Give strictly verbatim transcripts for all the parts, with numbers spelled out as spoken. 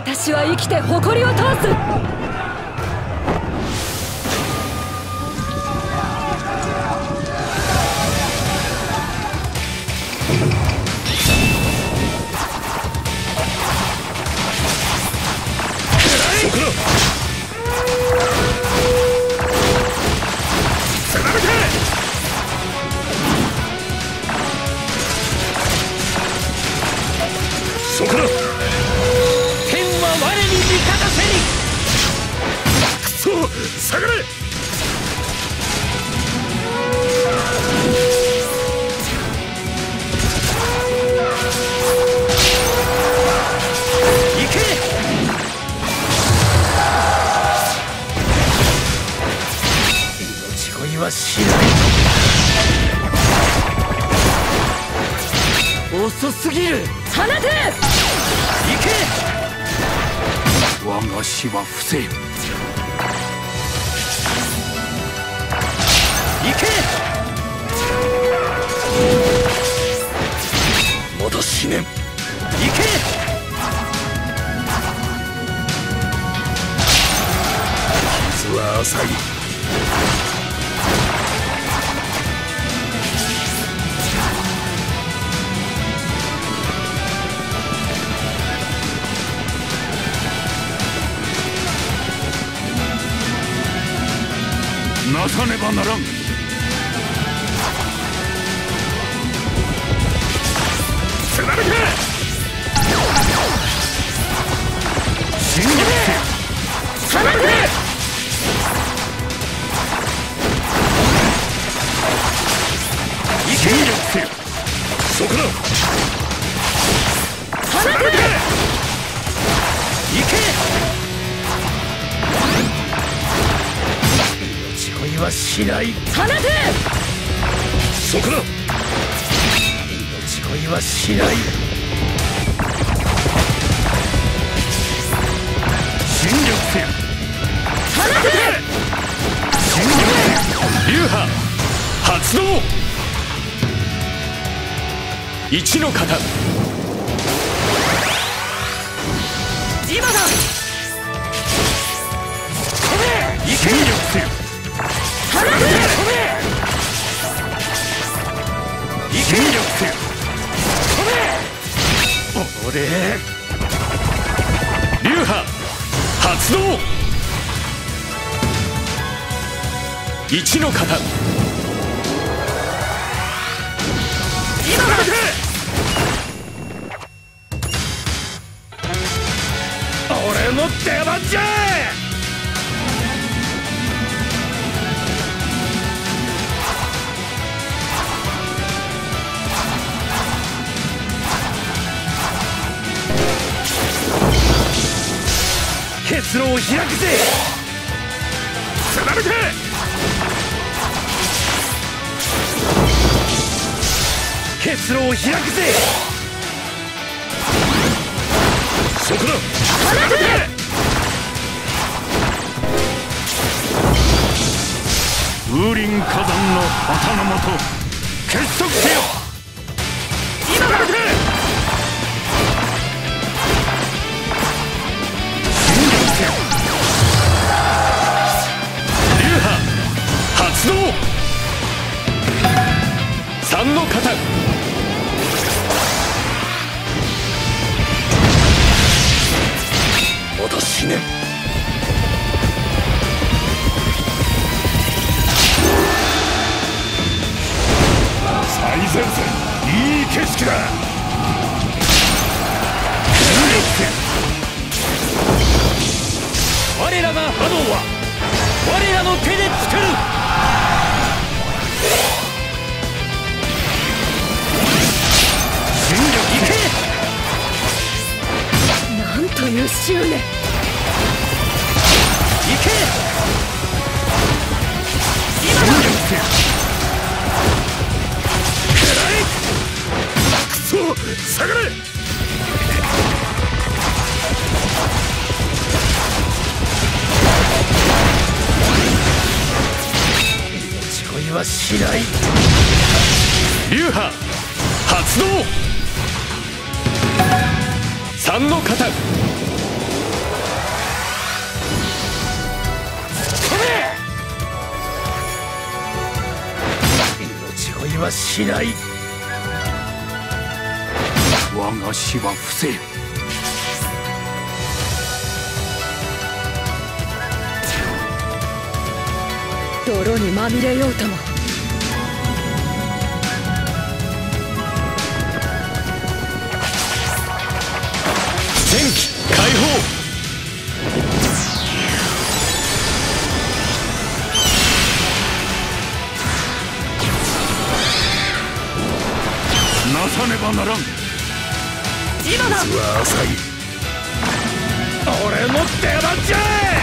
私は生きて誇りを通す。 そこだ。天は我に味方せに。くそ、下がれ。行け。命乞いはしない。遅すぎる。 放て。 行け。我が死は伏せよ。行け。まだ死ねん。行け。傷は浅い。なさねばならん。貫け。進撃せよ。貫け。進撃せよ。そこだ。貫け。行け。恋はしない。 放て。 そこだ。命恋はしない。進撃せよ。 放て。 進撃せよ。流派発動。一の型。 今だ。 進撃せよ。 放て。 進撃せよ。俺流派発動。一の型。 今だ。 俺の出番じゃ。結露を開くぜ。貫け。結露を開くぜ。そこだ。 放て。 風林火山の旗のもと結束せよ。 今だ。 流派発動。三の型。まだ死ねん。最前線いい景色だ。我らが波動は我らの手で作る。進撃行け。 なんという執念。 行け。 今だ。 くそ、下がれ。命乞いはしない。流派発動。三の型。 はしない。我が死は伏せよ。 泥にまみれようとも。 天気解放。なさねばならん。 今だ。 実は浅い。俺の出番じゃ。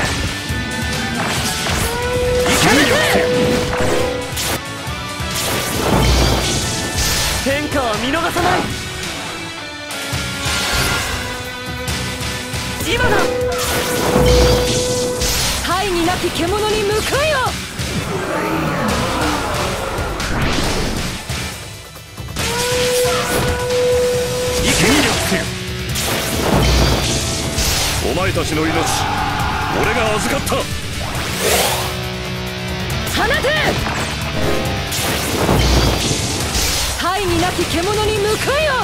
変化は見逃さない。今だ。大義なき獣に向かいよ。 お前たちの命、俺が預かった。 放て。大義なき獣に向かいよ。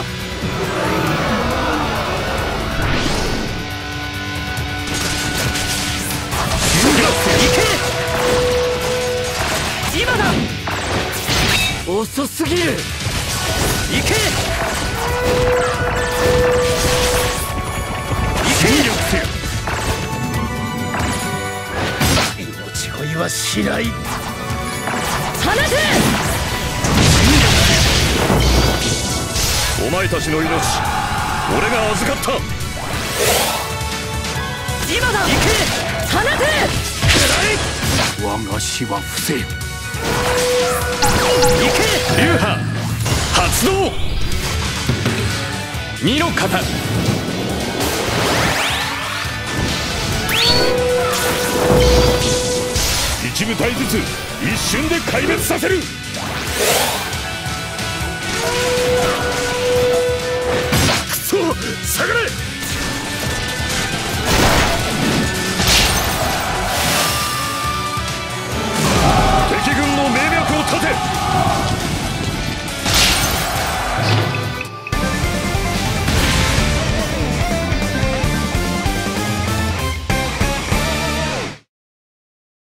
今だ。遅すぎる。行け。 命乞いはしない。 放て。 お前たちの命、俺が預かった。 今だ。行け。放て。 我が死は伏せよ。行け。流派発動。二の型。一部隊ずつ一瞬で壊滅させる。クソ、下がれ。敵軍の命脈を立て。